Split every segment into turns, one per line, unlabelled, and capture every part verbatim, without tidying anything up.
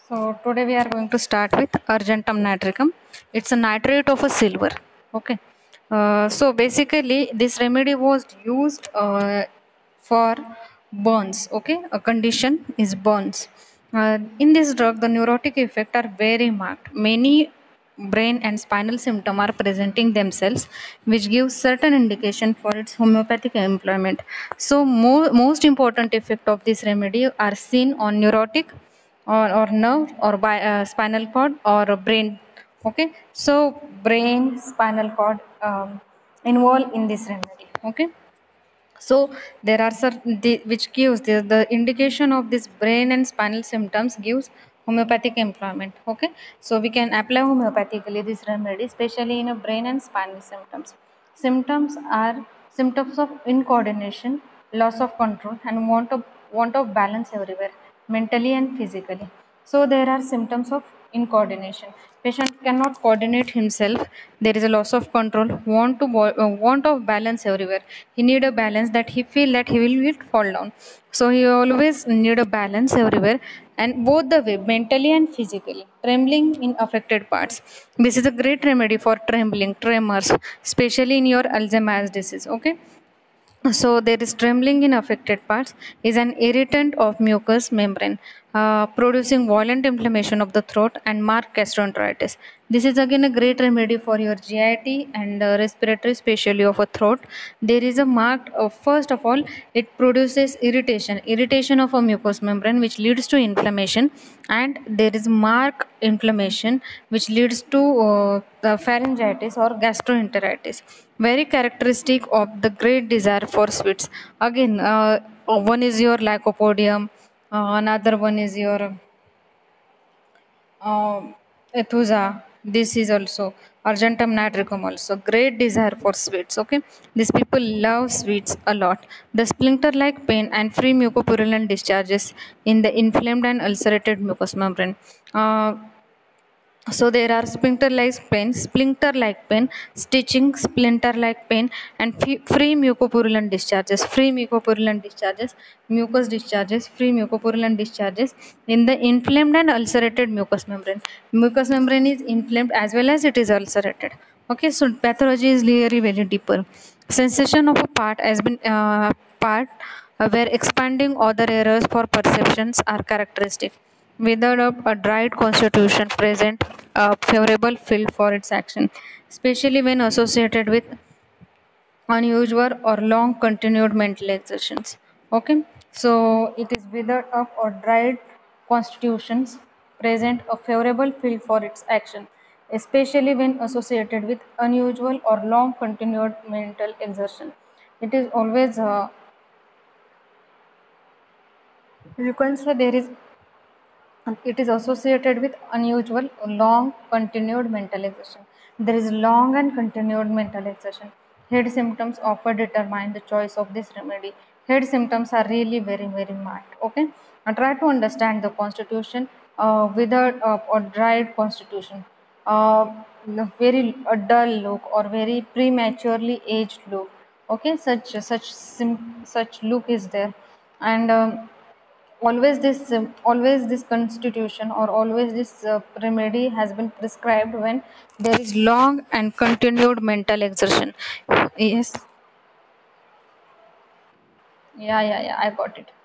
So today we are going to start with argentum nitricum. It's a nitrate of a silver. Okay. Uh, so basically, this remedy was used uh, for burns. Okay, a condition is burns. Uh, in this drug, the neurotic effects are very marked. Many brain and spinal symptoms are presenting themselves, which gives certain indication for its homeopathic employment. So, mo- most important effect of this remedy are seen on neurotic or, or nerve or by uh, spinal cord or a brain. Okay, so brain, spinal cord um, involved in this remedy. Okay, so there are certain the, which gives the, the indication of this brain and spinal symptoms gives homeopathic employment. Okay, so we can apply homeopathically this remedy, especially in a brain and spinal symptoms. Symptoms are symptoms of incoordination, loss of control, and want of want of balance everywhere, mentally and physically. So there are symptoms of incoordination. Patient cannot coordinate himself. There is a loss of control, want to bo- uh, want of balance everywhere. He need a balance that he feel that he will, will fall down. So he always need a balance everywhere, and both the way, mentally and physically. Trembling in affected parts. This is a great remedy for trembling, tremors, especially in your Alzheimer's disease. Okay, so there is trembling in affected parts is an irritant of mucous membrane, uh, producing violent inflammation of the throat and marked gastroenteritis. This is again a great remedy for your G I T and uh, respiratory, especially of a throat. There is a marked, uh, first of all, it produces irritation, irritation of a mucous membrane, which leads to inflammation, and there is marked inflammation, which leads to uh, the pharyngitis or gastroenteritis. Very characteristic of the great desire for sweets. Again, uh, one is your lycopodium, uh, another one is your uh, Ethusa. This is also argentum nitricum, also great desire for sweets. Okay, these people love sweets a lot. The splinter like pain and free mucopurulent discharges in the inflamed and ulcerated mucous membrane. Uh, so there are splinter like pain, splinter like pain, stitching, splinter like pain, and free mucopurulent discharges, free mucopurulent discharges, mucus discharges, free mucopurulent discharges in the inflamed and ulcerated mucous membrane. Mucous membrane is inflamed as well as it is ulcerated. Okay, so pathology is really very deeper. Sensation of a part has been uh, part uh, where expanding other areas for perceptions are characteristic. Withered up, a dried constitution present a favorable field for its action, especially when associated with unusual or long continued mental exertions. Okay, so it is withered up or dried constitutions present a favorable field for its action, especially when associated with unusual or long continued mental exertion. It is always, uh, you can say there is it is associated with unusual, long, continued mental exertion. There is long and continued mental exertion. Head symptoms often determine the choice of this remedy. Head symptoms are really very, very marked. Okay, now try to understand the constitution, uh, withered uh, or dried constitution, uh, very a dull look or very prematurely aged look. Okay, such such sim- such look is there, and um, always this um, always this constitution or always this uh, remedy has been prescribed when there is long and continued mental exertion. Yes, yeah, yeah, yeah, I got it.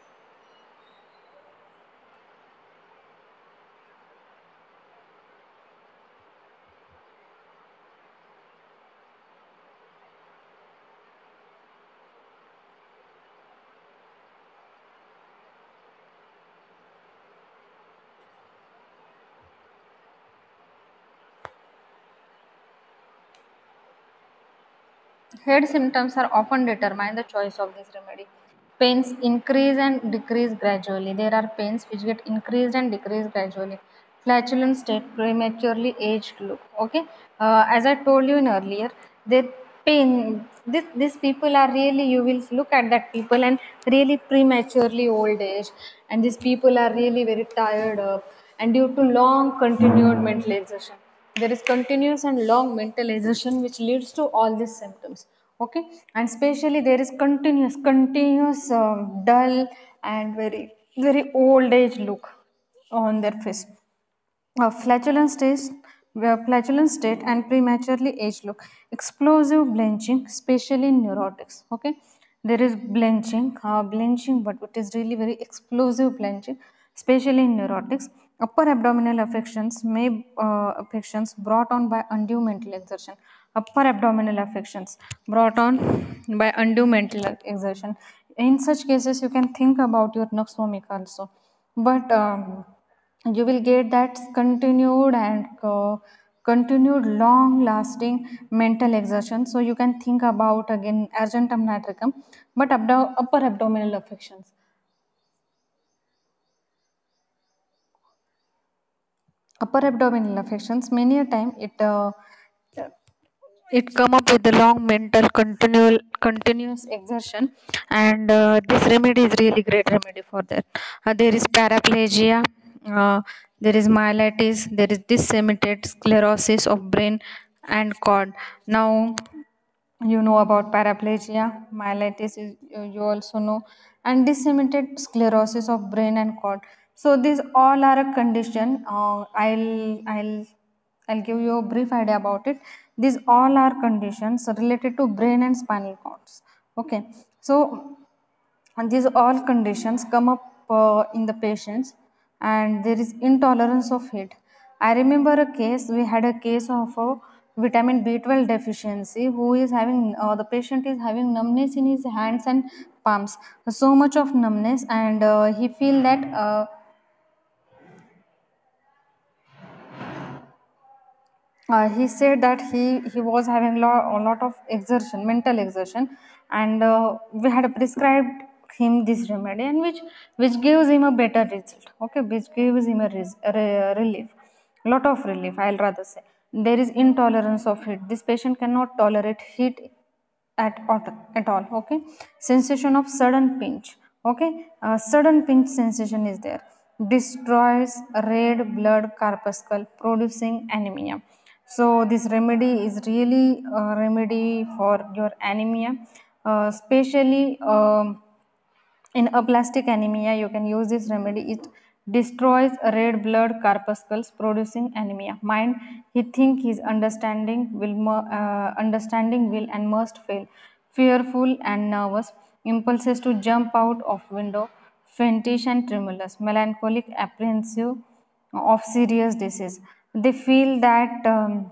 Head symptoms are often determine the choice of this remedy. Pains increase and decrease gradually. There are pains which get increased and decreased gradually. Flatulent state, prematurely aged look. Okay, uh, as I told you in earlier, their pain. This these people are really. You will look at that people and really prematurely old age, and these people are really very tired up, and due to long continued mental exertion, there is continuous and long mental exertion which leads to all these symptoms. Okay, and especially there is continuous continuous um, dull and very very old age look. on their face. Uh, flatulence state, uh, flatulence state and prematurely aged look. Explosive blenching, especially in neurotics. Okay, there is blenching, uh, blenching, but it is really very explosive blenching, especially in neurotics. Upper abdominal affections may uh, affections brought on by undue mental exertion. Upper abdominal affections brought on by undue mental exertion. In such cases, you can think about your nux vomica also, but um, you will get that continued and uh, continued long lasting mental exertion. So you can think about again argentum nitricum, but abdo- upper abdominal affections. Upper abdominal affections, many a time it uh, it come up with the long mental continual continuous exertion, and uh, this remedy is really great remedy for that. Uh, there is paraplegia, uh, there is myelitis, there is disseminated sclerosis of brain and cord. Now you know about paraplegia, myelitis is, you you also know, and disseminated sclerosis of brain and cord. So these all are a condition. uh, i'll i'll I'll give you a brief idea about it. These all are conditions related to brain and spinal cords. Okay, so and these all conditions come up uh, in the patients, and there is intolerance of heat. I remember a case, we had a case of a vitamin B twelve deficiency, who is having, uh, the patient is having numbness in his hands and palms, so much of numbness, and uh, he feel that uh, uh, he said that he he was having lo- a lot of exertion, mental exertion, and uh, we had prescribed him this remedy, and which which gives him a better result. Okay, which gives him a res- re- relief, lot of relief, I'll rather say. There is intolerance of heat. This patient cannot tolerate heat at, at all. Okay, sensation of sudden pinch. Okay, uh, sudden pinch sensation is there. Destroys red blood corpuscle, producing anemia. So this remedy is really a remedy for your anemia, uh, especially um, in aplastic anemia. You can use this remedy. It destroys red blood corpuscles, producing anemia. Mind, he think his understanding will uh, understanding will and must fail. Fearful and nervous, impulses to jump out of window, faintish and tremulous, melancholic, apprehensive of serious disease. They feel that um,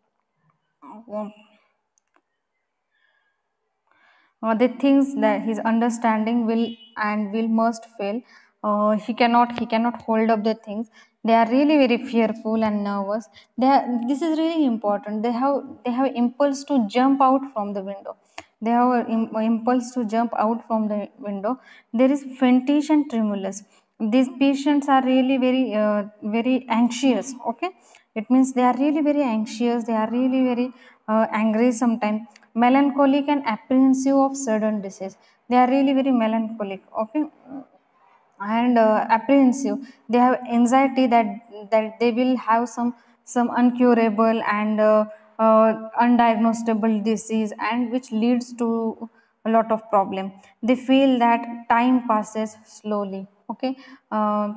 uh, they thinks that his understanding will and will must fail. Uh, he cannot he cannot hold up the things. They are really very fearful and nervous. They are, this is really important. They have they have impulse to jump out from the window. They have a im- impulse to jump out from the window. There is faintish and tremulous. These patients are really very uh, very anxious. Okay, it means they are really very anxious. They are really very uh, angry sometimes. Melancholic and apprehensive of sudden disease. They are really very melancholic. Okay, and uh, apprehensive. They have anxiety that that they will have some some uncurable and uh, uh, undiagnosable disease, and which leads to a lot of problem. They feel that time passes slowly. Okay, uh,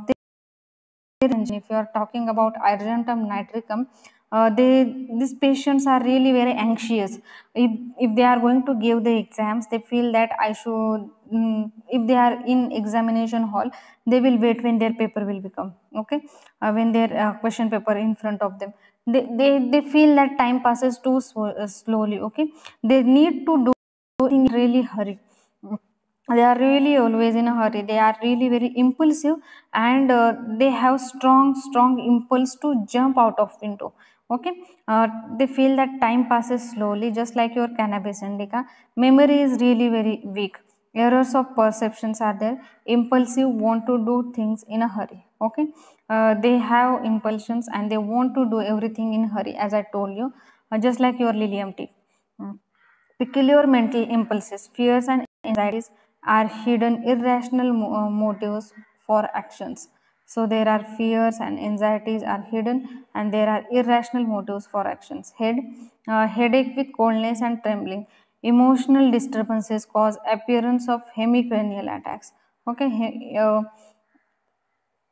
if you are talking about argentum nitricum, uh, they these patients are really very anxious. if if they are going to give the exams, they feel that I should, mm, if they are in examination hall, they will wait when their paper will become. Okay, uh, when their uh, question paper in front of them, they, they they feel that time passes too sw- uh, slowly. Okay, they need to do in really hurry. They are really always in a hurry. They are really very impulsive, and uh, they have strong strong impulse to jump out of window. Okay, uh, they feel that time passes slowly, just like your cannabis indica. Memory is really very weak. Errors of perceptions are there. Impulsive, want to do things in a hurry. Okay, uh, they have impulsions and they want to do everything in hurry, as I told you, uh, just like your lilium tea. Mm. Peculiar mental impulses, fears, and anxieties are hidden irrational mo- uh, motives for actions. So there are fears and anxieties are hidden, and there are irrational motives for actions. Head, uh, headache with coldness and trembling. Emotional disturbances cause appearance of hemicranial attacks. Okay, he- uh,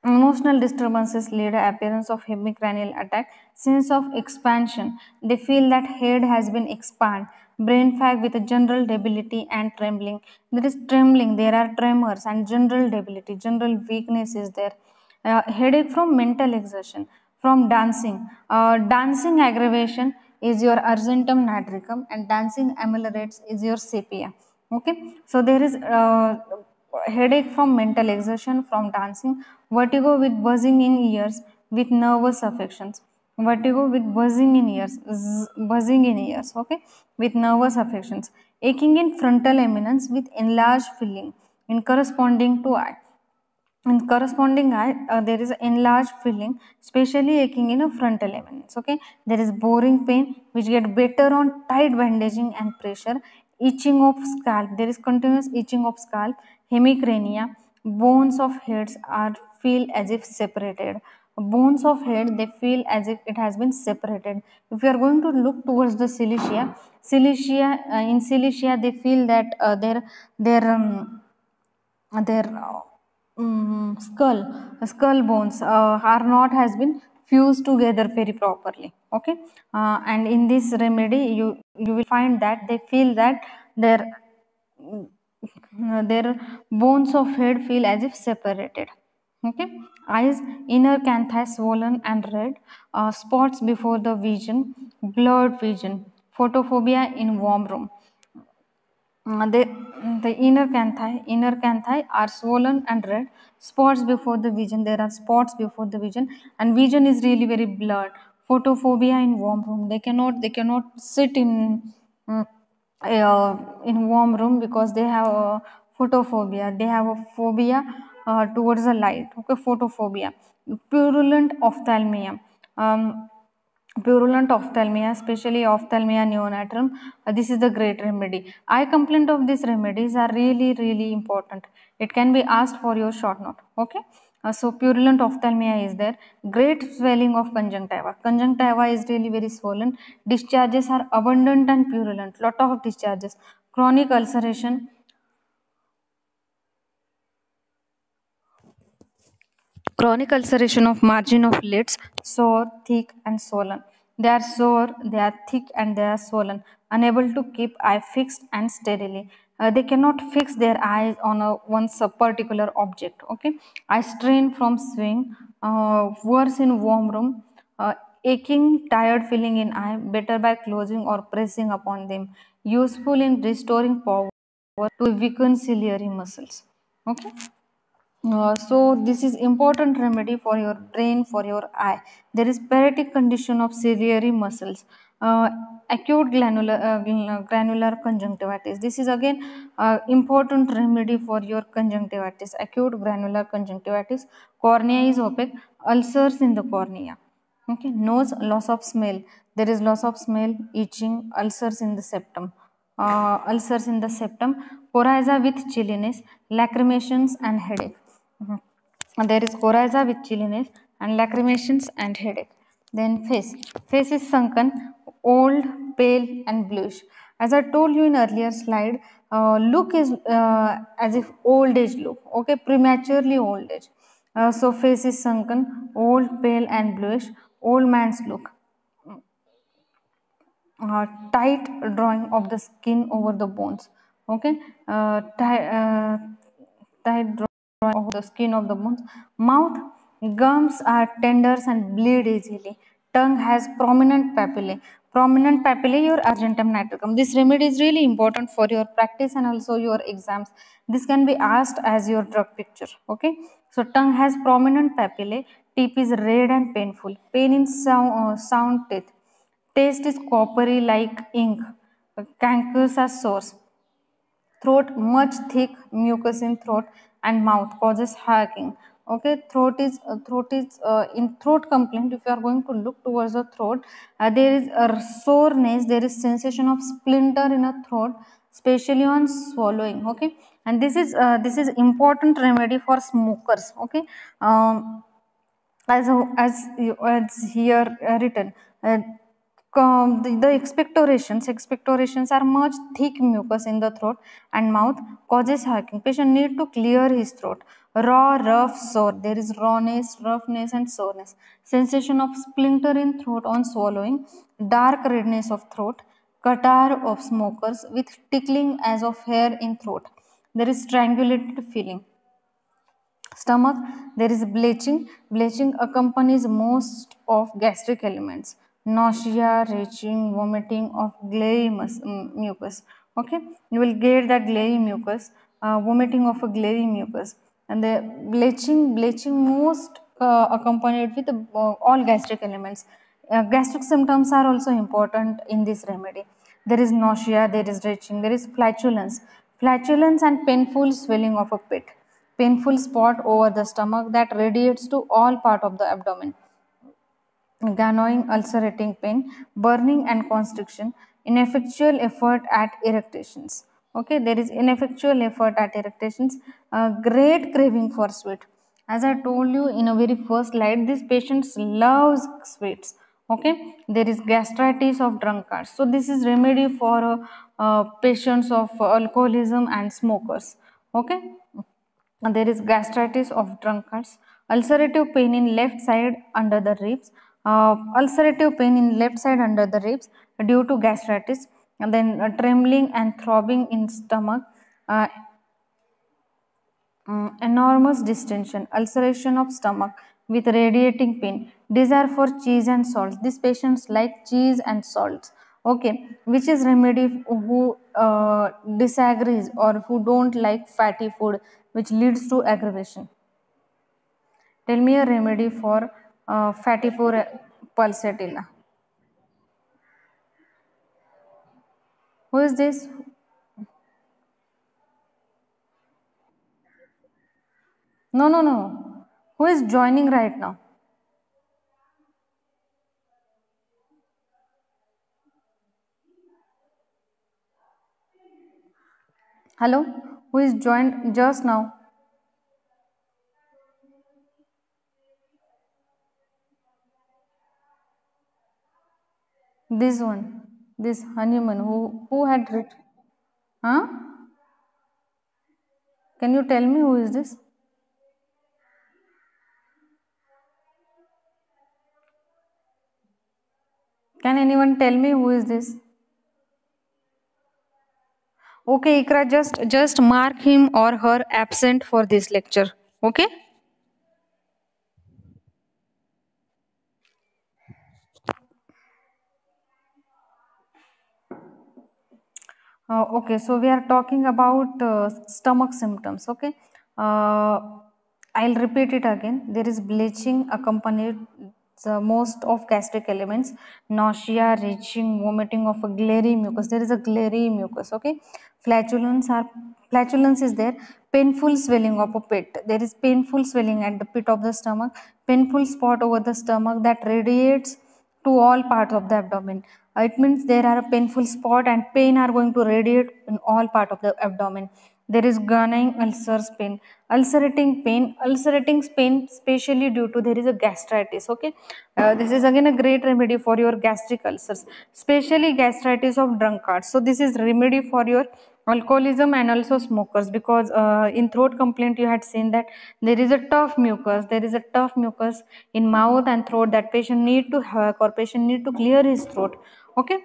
Emotional disturbances lead to appearance of hemicranial attack, sense of expansion. They feel that head has been expanded. Brain fog with a general debility and trembling. There is trembling, there are tremors and general debility, general weakness is there. Uh, headache from mental exertion, from dancing. Uh, dancing aggravation is your argentum natricum and dancing ameliorates is your sepia. Okay, so there is uh, headache from mental exertion, from dancing, vertigo with buzzing in ears, with nervous affections, vertigo with buzzing in ears, zzz, buzzing in ears, okay, with nervous affections, aching in frontal eminence with enlarged filling in corresponding to eye. In corresponding eye, uh, there is enlarged filling, especially aching in a frontal eminence. Okay, there is boring pain, which get better on tight bandaging and pressure. Itching of scalp, there is continuous itching of scalp. Hemicrania, bones of heads are feel as if separated. Bones of head, they feel as if it has been separated. If you are going to look towards the cilicia, cilicia uh, in cilicia, they feel that uh, their their um, their uh, mm, skull skull bones uh, are not has been fused together very properly. Okay, uh, and in this remedy you you will find that they feel that their mm, their bones of head feel as if separated. Okay, eyes, inner canthi swollen and red, uh, spots before the vision, blurred vision, photophobia in warm room. Uh, the, the inner canthi, inner canthi are swollen and red, spots before the vision. There are spots before the vision, and vision is really very blurred. Photophobia in warm room. They cannot, they cannot sit in mm, uh, in warm room because they have a photophobia. They have a phobia uh, towards the light. Okay, photophobia. Purulent ophthalmia. Um, Purulent ophthalmia, especially ophthalmia neonatum, uh, this is the great remedy. Eye complaint of these remedies are really, really important. It can be asked for your short note. Okay. Uh, so purulent ophthalmia is there. Great swelling of conjunctiva. Conjunctiva is really very swollen. Discharges are abundant and purulent. Lot of discharges. Chronic ulceration. Chronic ulceration of margin of lids, sore, thick and swollen. They are sore, they are thick and they are swollen, unable to keep eye fixed and steadily. Uh, they cannot fix their eyes on a one particular object. Okay, eye strain from swing, uh, worse in warm room, uh, aching, tired feeling in eye, better by closing or pressing upon them. Useful in restoring power to weaken ciliary muscles. Okay. Uh, so this is important remedy for your brain, for your eye. There is paralytic condition of ciliary muscles. Uh, acute granular, uh, granular conjunctivitis. This is again uh, important remedy for your conjunctivitis. Acute granular conjunctivitis. Cornea is opaque. Ulcers in the cornea. Okay. Nose, loss of smell. There is loss of smell, itching, ulcers in the septum. Uh, ulcers in the septum. Coryza with chilliness, lacrimations and headache. Mhm. And there is coryza with chilliness and lacrimations and headache. Then face. Face is sunken, old, pale and bluish. As I told you in earlier slide, uh, look is uh, as if old age look. Okay, prematurely old age. Uh, so face is sunken, old, pale and bluish, old man's look. Uh, tight drawing of the skin over the bones. Okay, uh, tight, uh, tight drawing of the skin of the bones. Mouth, gums are tender and bleed easily. Tongue has prominent papillae. Prominent papillae, your argentum nitricum. This remedy is really important for your practice and also your exams. This can be asked as your drug picture. Okay, so tongue has prominent papillae. Teeth is red and painful. Pain in sound, uh, sound teeth. Taste is coppery like ink. Cankers are sores. Throat much thick mucus in throat and mouth causes hacking. Okay, throat is uh, throat is uh, in throat complaint. If you are going to look towards the throat, uh, there is a soreness. There is sensation of splinter in a throat, especially on swallowing. Okay, and this is uh, this is important remedy for smokers. Okay, um, as as, as here uh, written. Uh, um, the, the expectorations expectorations are much thick mucus in the throat and mouth causes hacking. Patient need to clear his throat. Raw, rough, sore. There is rawness, roughness, and soreness. Sensation of splinter in throat on swallowing. Dark redness of throat. Catarrh of smokers with tickling as of hair in throat. There is strangulated feeling. Stomach, there is bleaching. Bleaching accompanies most of gastric elements. Nausea, retching, vomiting of glary mucus. Okay, you will get that glary mucus, uh, vomiting of a glary mucus, and the bleaching bleaching most uh, accompanied with uh, all gastric elements. Uh, gastric symptoms are also important in this remedy. There is nausea, there is retching, there is flatulence, flatulence and painful swelling of a pit, painful spot over the stomach that radiates to all part of the abdomen, gnawing, ulcerating pain, burning and constriction, ineffectual effort at erections. Okay, there is ineffectual effort at erections, uh, great craving for sweet. As I told you in a very first slide, these patients loves sweets. Okay, there is gastritis of drunkards. So this is remedy for uh, uh, patients of alcoholism and smokers. Okay, and there is gastritis of drunkards, ulcerative pain in left side under the ribs, uh, ulcerative pain in left side under the ribs due to gastritis, and then uh, trembling and throbbing in stomach, uh, um, enormous distension, ulceration of stomach with radiating pain, desire for cheese and salts. These patients like cheese and salts. Okay, which is remedy who uh, disagrees or who don't like fatty food, which leads to aggravation. Tell me a remedy for uh, fatty food pulsatilla. Who is this? No, no, no. Who is joining right now? Hello? Who is joined just now? This one. This Hanuman who who had written. Huh? Can you tell me who is this? Can anyone tell me who is this? Okay, Ikra, just just mark him or her absent for this lecture. Okay? Uh, okay, so we are talking about uh, stomach symptoms. Okay, uh, I'll repeat it again. There is bleaching accompanied the most of gastric elements, nausea, retching, vomiting of a glary mucus. There is a glary mucus. Okay, flatulence are flatulence is there. Painful swelling of a pit. There is painful swelling at the pit of the stomach. Painful spot over the stomach that radiates to all parts of the abdomen. Uh, it means there are a painful spot and pain are going to radiate in all part of the abdomen. There is gunning, ulcers, pain, ulcerating pain, ulcerating pain, especially due to there is a gastritis. Okay, uh, this is again a great remedy for your gastric ulcers, especially gastritis of drunkards. So this is remedy for your alcoholism and also smokers, because uh, in throat complaint you had seen that there is a tough mucus, there is a tough mucus in mouth and throat that patient need to have or patient need to clear his throat. Okay,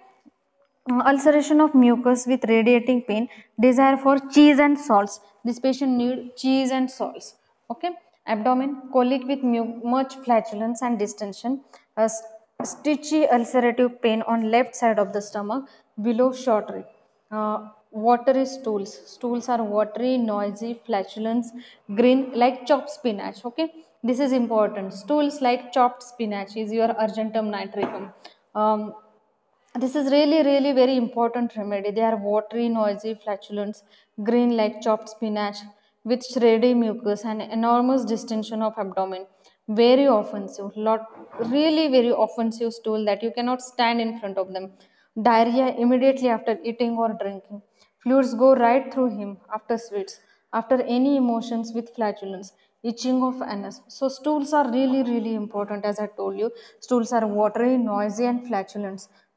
uh, ulceration of mucus with radiating pain, desire for cheese and salts. This patient need cheese and salts. Okay, abdomen, colic with much flatulence and distension, a stitchy ulcerative pain on left side of the stomach below short rib. Uh, watery stools. Stools are watery, noisy, flatulence, green like chopped spinach. Okay, this is important. Stools like chopped spinach is your argentum nitricum. Um, this is really, really very important remedy. They are watery, noisy, flatulence, green like chopped spinach with shreddy mucus and enormous distension of abdomen. Very offensive, lot really very offensive stool that you cannot stand in front of them. Diarrhea immediately after eating or drinking. Fluids go right through him after sweets, after any emotions with flatulence, itching of anus. So stools are really, really important as I told you. Stools are watery, noisy and flatulence.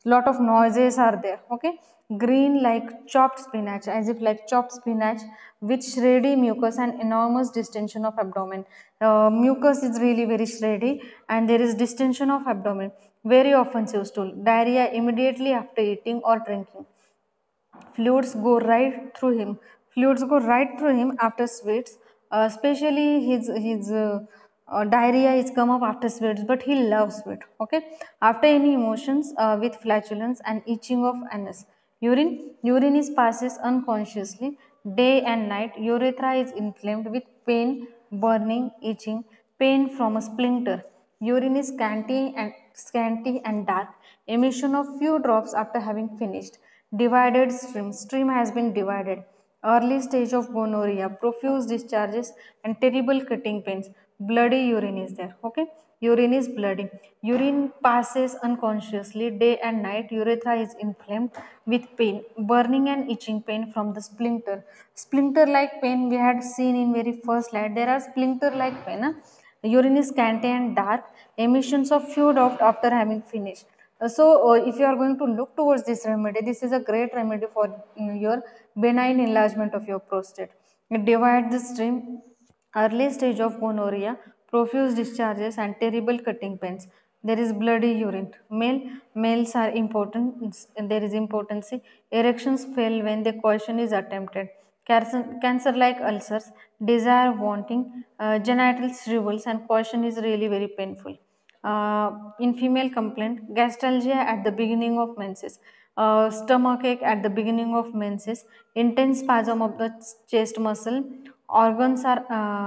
lot of noises are there. Okay, green like chopped spinach, as if like chopped spinach with shreddy mucus and enormous distension of abdomen. Uh, mucus is really very shreddy and there is distension of abdomen, very offensive stool, diarrhea immediately after eating or drinking. Fluids go right through him, fluids go right through him after sweets, uh, especially his his uh, uh, diarrhea is come up after sweets, but he loves sweet. Okay, after any emotions, uh, with flatulence and itching of anus. Urine urine is passes unconsciously day and night. Urethra is inflamed with pain, burning, itching, pain from a splinter. Urine is scanty and scanty and dark, emission of few drops after having finished. Divided stream. Stream has been divided. Early stage of gonorrhea, profuse discharges and terrible cutting pains. Bloody urine is there. Okay, urine is bloody. Urine passes unconsciously day and night. Urethra is inflamed with pain, burning and itching pain from the splinter. Splinter like pain we had seen in very first slide. There are splinter like pain. Huh? Urine is scanty and dark. Emissions of fluid after having finished. Uh, So, uh, if you are going to look towards this remedy, this is a great remedy for mm, your benign enlargement of your prostate. It divides the stream, early stage of gonorrhea, profuse discharges, and terrible cutting pains. There is bloody urine. Male males are important. it's- There is importancy. Erections fail when the coition is attempted. Cancer, cancer like ulcers, desire wanting, uh, genital shrivels, and coition is really very painful. Uh, in female complaint, gastralgia at the beginning of menses, uh, stomach ache at the beginning of menses, intense spasm of the chest muscle, organs are uh,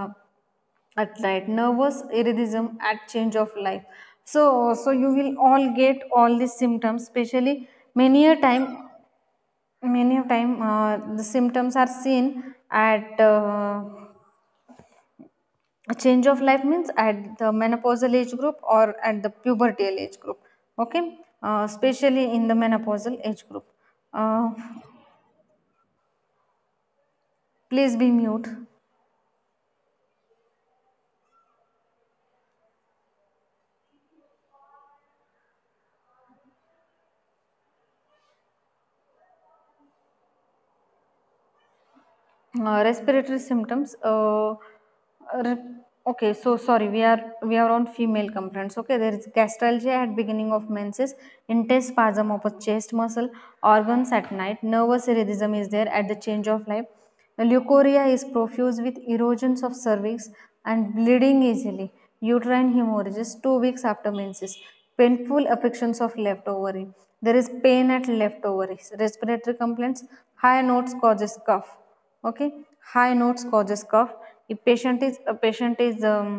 at night, nervous iridism at change of life. So so you will all get all these symptoms, especially many a time, many a time uh, the symptoms are seen at uh, a change of life, means at the menopausal age group or at the pubertal age group. Okay, uh, especially in the menopausal age group. uh, Please be mute. Uh, respiratory symptoms, uh, re- okay, so sorry, we are we are on female complaints. Okay, there is gastralgia at beginning of menses, intense spasm of a chest muscle, organs at night, nervous iridism is there at the change of life. Leukorrhea is profuse with erosions of cervix and bleeding easily, uterine hemorrhages two weeks after menses, painful affections of left ovary. There is pain at left ovaries. Respiratory complaints, high notes causes cough. Okay, high notes causes cough. If patient is a patient is um,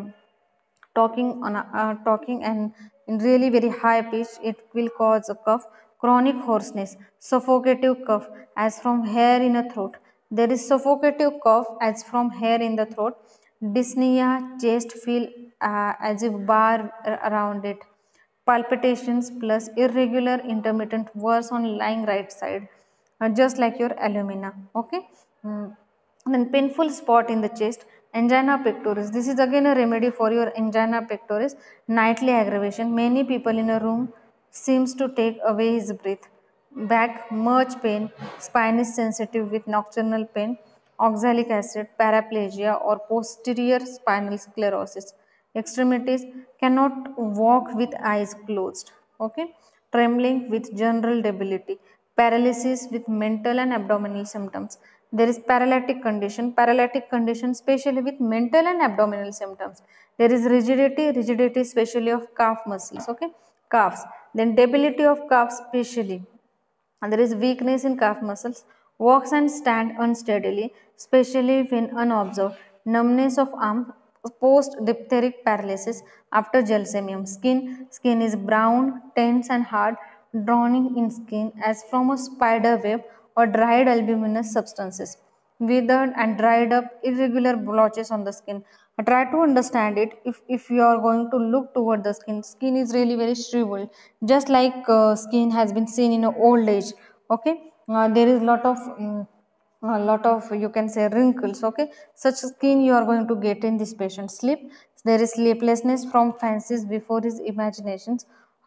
talking on a, uh, talking and in really very high pitch, it will cause a cough. Chronic hoarseness, suffocative cough as from hair in a throat. There is suffocative cough as from hair in the throat. Dyspnea, chest feel uh, as if bar around it. Palpitations plus irregular intermittent worse on lying right side, uh, just like your alumina. Okay. Mm. Then painful spot in the chest, angina pectoris. This is again a remedy for your angina pectoris, nightly aggravation. Many people in a room seems to take away his breath. Back, much pain, spine is sensitive with nocturnal pain, oxalic acid, paraplegia or posterior spinal sclerosis. Extremities, cannot walk with eyes closed. Okay, trembling with general debility, paralysis with mental and abdominal symptoms. There is paralytic condition, paralytic condition especially with mental and abdominal symptoms. There is rigidity, rigidity especially of calf muscles. Okay, calves. Then debility of calves especially, and there is weakness in calf muscles, walks and stand unsteadily, especially when unobserved, numbness of arm, post diphtheric paralysis after gelsemium. Skin, skin is brown, tense and hard, drowning in skin as from a spider web or dried albuminous substances. Withered and dried up irregular blotches on the skin. Uh, Try to understand it. If, if you are going to look toward the skin, skin is really very shriveled, just like uh, skin has been seen in a old age. Okay, uh, there is lot of um, a lot of, you can say, wrinkles. Okay, such skin you are going to get in this patient. Sleep, there is sleeplessness from fancies before his imaginations,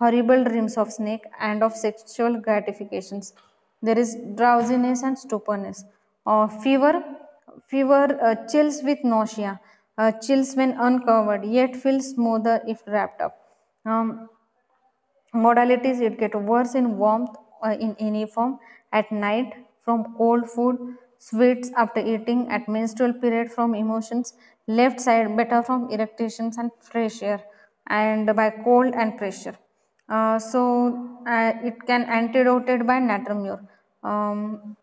horrible dreams of snake and of sexual gratifications. There is drowsiness and stuporness. Uh, fever, fever, uh, chills with nausea, uh, chills when uncovered, yet feels smoother if wrapped up. Um, Modalities, it get worse in warmth uh, in any form, at night from cold food, sweets after eating, at menstrual period from emotions, left side better from irritations and fresh air, and by cold and pressure. Uh, so uh, it can antidoted by natriumur. Um,